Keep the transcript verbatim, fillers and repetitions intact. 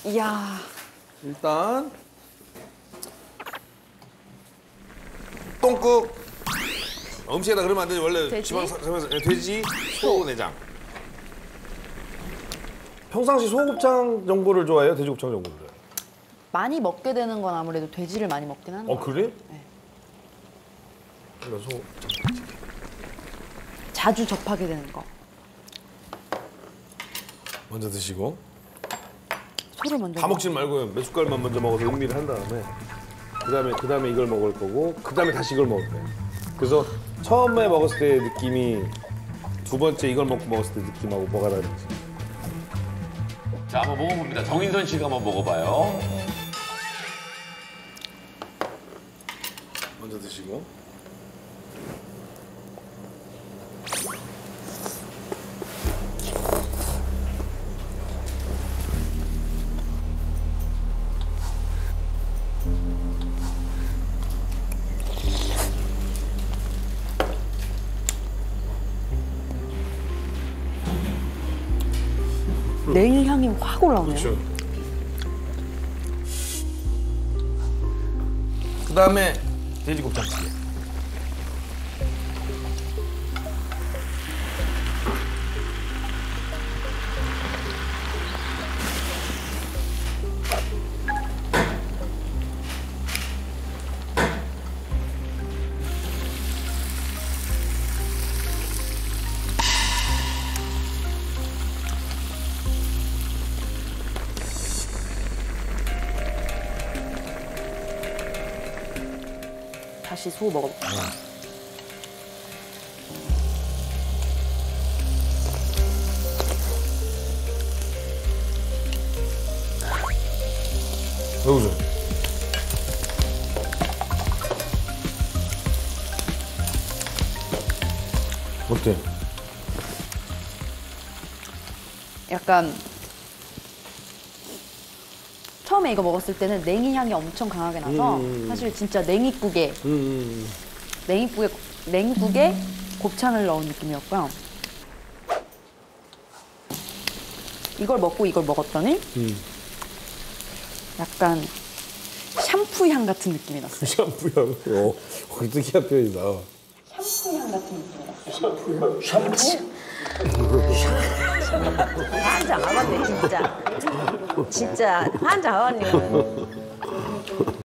이야. 일단 똥국. 음식에다 그러면 안 되지. 원래 돼지? 지방 살면서 돼지, 소, 내장. 평상시 소곱창 정보를 좋아해요? 돼지곱창 정보를 좋아해요? 많이 먹게 되는 건 아무래도 돼지를 많이 먹긴 하는 어, 것 그래? 같아요. 네. 그래, 소. 자주 접하게 되는 거. 먼저 드시고. 소를 먼저. 다 먹지 말고요. 몇 숟갈만 먼저 먹어서 음미를 한 다음에 그다음에 그다음에 이걸 먹을 거고 그다음에 다시 이걸 먹을 거예요. 그래서 처음에 먹었을 때 느낌이 두 번째 이걸 먹고 먹었을 때 느낌하고 뭐가 다른지. 자, 한번 먹어봅니다. 정인선 씨가 한번 먹어봐요. 먼저 드시고. 냉이 향이 확 올라오네요. 그렇죠. 그다음에 돼지곱창찌개. 다시 소 먹어볼게요. 여기서. 어때? 약간 처음에 이거 먹었을 때는 냉이 향이 엄청 강하게 나서 음. 사실 진짜 냉이국에 음. 냉이국에 냉국에 곱창을 넣은 느낌이었고요. 이걸 먹고 이걸 먹었더니 음. 약간 샴푸 향 같은 느낌이 났어요. 샴푸향. 어, 그 특이한 표현이다. 샴푸 향 같은 느낌이 났어요. 샴푸? 환장하겠네 진짜. 진짜 환장하겠네.